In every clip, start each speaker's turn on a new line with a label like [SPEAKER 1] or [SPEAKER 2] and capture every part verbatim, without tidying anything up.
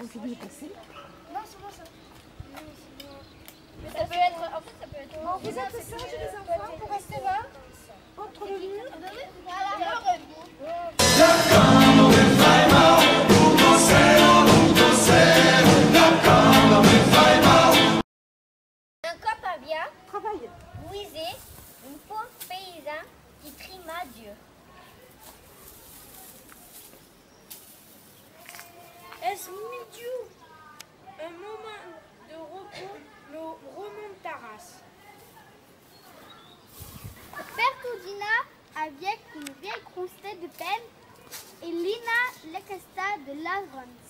[SPEAKER 1] fini de passer.
[SPEAKER 2] Non, c'est bon ça. Mais ça peut être. En fait, ça peut être.
[SPEAKER 1] Bon, vous êtes sages les enfants pour rester là, contre le mur.
[SPEAKER 2] Un copavia,
[SPEAKER 1] Travaille.
[SPEAKER 2] Louisé, une pauvre paysan qui trima Dieu.
[SPEAKER 3] Es midi, un moment de repos, nous remontarás.
[SPEAKER 2] Pertudina avec une vieille croustée de peine et Lina l'ecasta de l'avance.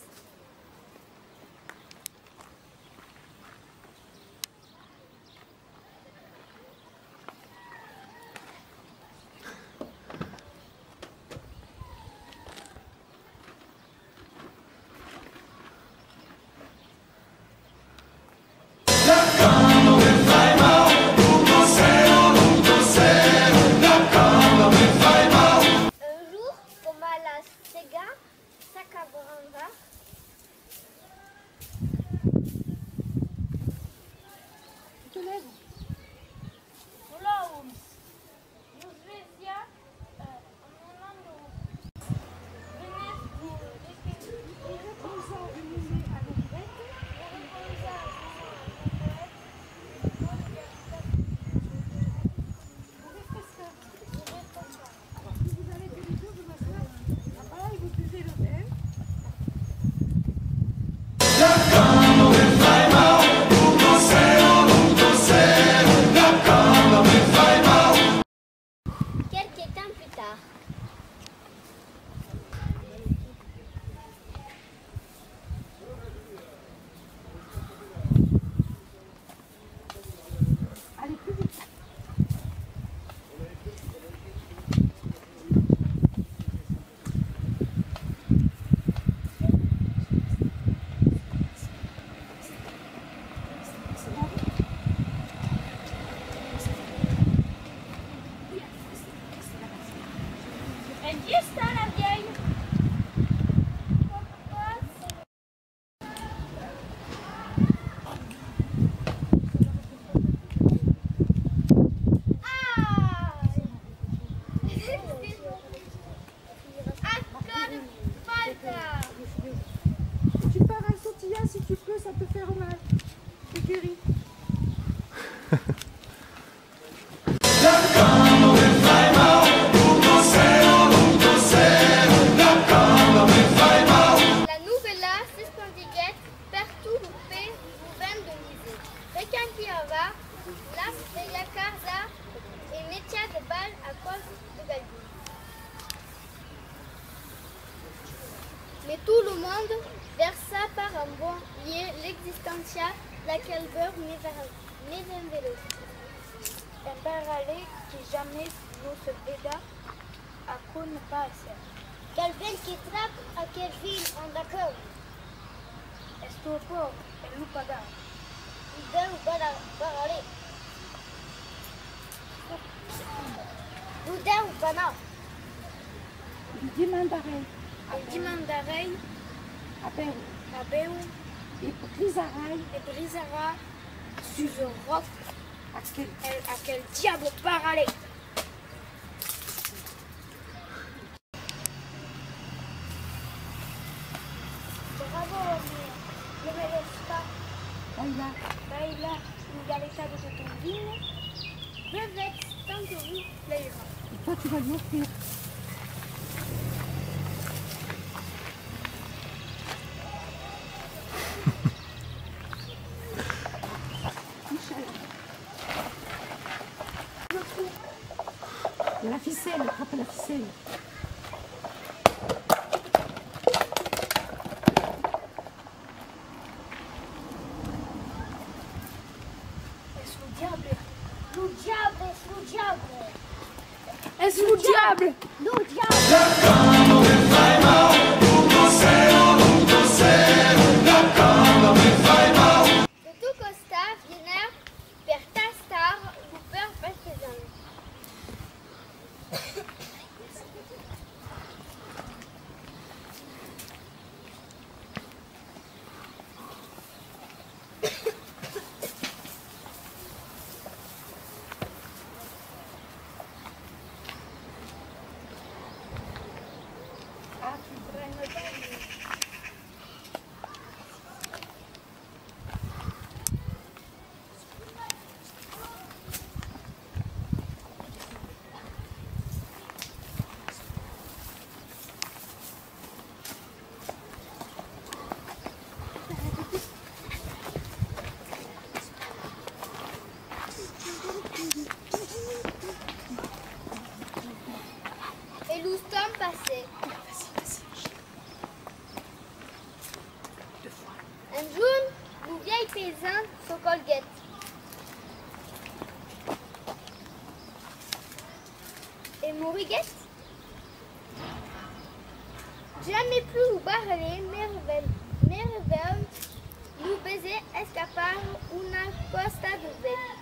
[SPEAKER 1] Tu pars un sautillant si tu peux, ça peut faire mal. C'est guéri.
[SPEAKER 2] La novella si sconfigget per tutte gouverne de mise. Recantiava, las de la casa et métia de balle à cause de Galbi. Mais tout le monde versa par un bon lieu l'existencia laquelle beurre mais un vélo.
[SPEAKER 3] Un parallèle qui jamais nous se veda à quoi ne pas assez.
[SPEAKER 2] Quel bel qui trappe à quelle ville en d'accord.
[SPEAKER 3] Estupor, el lupagar.
[SPEAKER 2] Idem parallèle. Boudin ou Bana.
[SPEAKER 1] Dimandarei,
[SPEAKER 3] El dimandarei,
[SPEAKER 1] Abeu,
[SPEAKER 3] abeu,
[SPEAKER 1] e Brisarai,
[SPEAKER 3] et brisera sur un roc
[SPEAKER 1] aquele.
[SPEAKER 3] el, aquel diable parallèle.
[SPEAKER 2] Bravo, ne me laisse pas.
[SPEAKER 1] Baila,
[SPEAKER 3] Baila une galeta de ton vin,
[SPEAKER 2] Bevette tant que vous plaira.
[SPEAKER 1] et toi tu vas lui offrir. Michel. Il y a la ficelle, attrape la ficelle.
[SPEAKER 3] es un diable.
[SPEAKER 2] Le diable, le diable.
[SPEAKER 3] Es un diable.
[SPEAKER 2] Le diable. De tout costa viener per tastar ou per partisan. lisant son colguette. Et Moriguette? Jamais plus vous parler, merveille, merveille, nous baiser escapar una costa de belle.